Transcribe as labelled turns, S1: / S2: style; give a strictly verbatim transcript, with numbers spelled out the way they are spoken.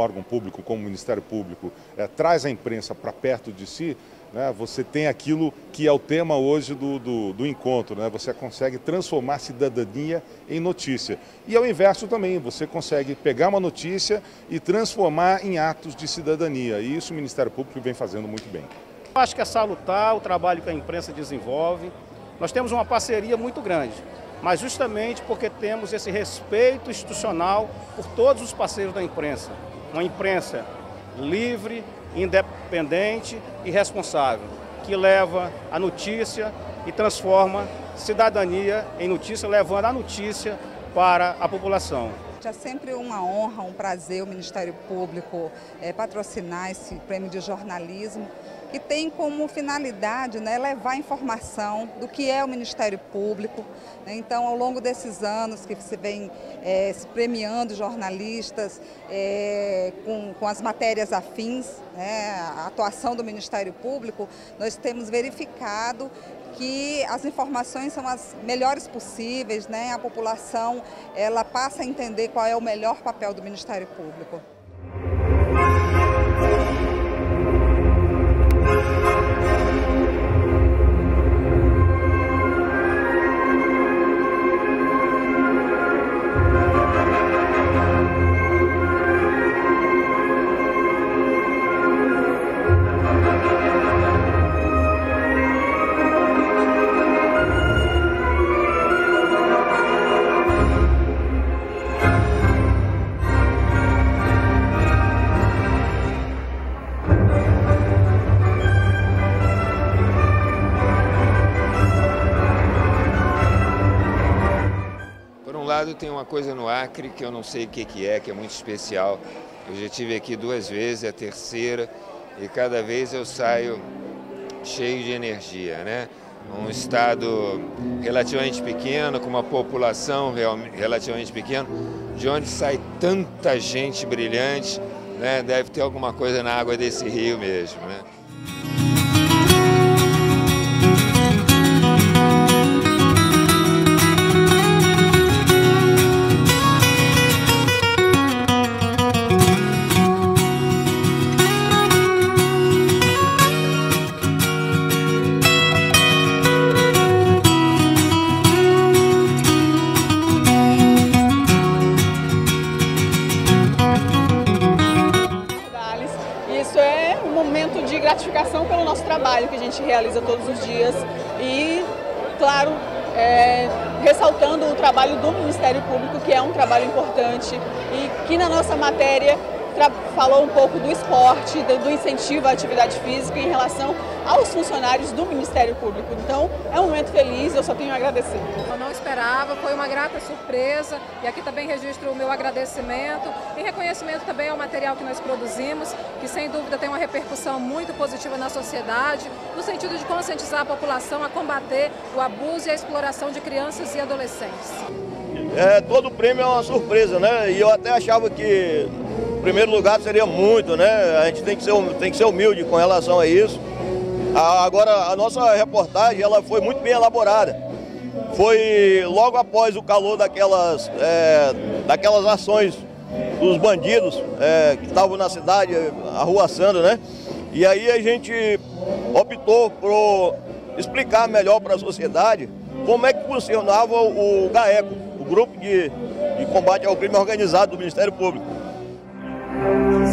S1: órgão público como o Ministério Público é, traz a imprensa para perto de si, né, você tem aquilo que é o tema hoje do, do, do encontro, né, você consegue transformar a cidadania em notícia. E ao inverso também, você consegue pegar uma notícia e transformar em atos de cidadania. E isso o Ministério Público vem fazendo muito bem.
S2: Eu acho que é salutar o trabalho que a imprensa desenvolve. Nós temos uma parceria muito grande, mas justamente porque temos esse respeito institucional por todos os parceiros da imprensa. Uma imprensa livre, independente e responsável, que leva a notícia e transforma cidadania em notícia, levando a notícia para a população.
S3: É sempre uma honra, um prazer o Ministério Público é, patrocinar esse prêmio de jornalismo, que tem como finalidade, né, levar informação do que é o Ministério Público. Então, ao longo desses anos que você vem é, se premiando jornalistas é, com, com as matérias afins, né, a atuação do Ministério Público, nós temos verificado que as informações são as melhores possíveis, né? A população ela passa a entender qual é o melhor papel do Ministério Público.
S4: Tem uma coisa no Acre que eu não sei o que, que é, que é muito especial. Eu já estive aqui duas vezes, é a terceira, e cada vez eu saio cheio de energia, né? Um estado relativamente pequeno, com uma população relativamente pequena, de onde sai tanta gente brilhante, né? Deve ter alguma coisa na água desse rio mesmo, né?
S5: Gratificação pelo nosso trabalho que a gente realiza todos os dias e, claro, é, ressaltando o trabalho do Ministério Público, que é um trabalho importante e que na nossa matéria falou um pouco do esporte, do, do incentivo à atividade física em relação aos funcionários do Ministério Público. Então, é um momento feliz, eu só tenho a agradecer.
S6: Eu não esperava, foi uma grata surpresa e aqui também registro o meu agradecimento e reconhecimento também ao material que nós produzimos, que sem dúvida tem uma repercussão muito positiva na sociedade, no sentido de conscientizar a população a combater o abuso e a exploração de crianças e adolescentes.
S7: É, todo prêmio é uma surpresa, né? E eu até achava que o primeiro lugar seria muito, né? A gente tem que ser, tem que ser humilde com relação a isso. Agora, a nossa reportagem ela foi muito bem elaborada. Foi logo após o calor daquelas, é, daquelas ações dos bandidos é, que estavam na cidade arruaçando, né? E aí a gente optou por explicar melhor para a sociedade como é que funcionava o GAECO, o Grupo de, de Combate ao Crime Organizado do Ministério Público.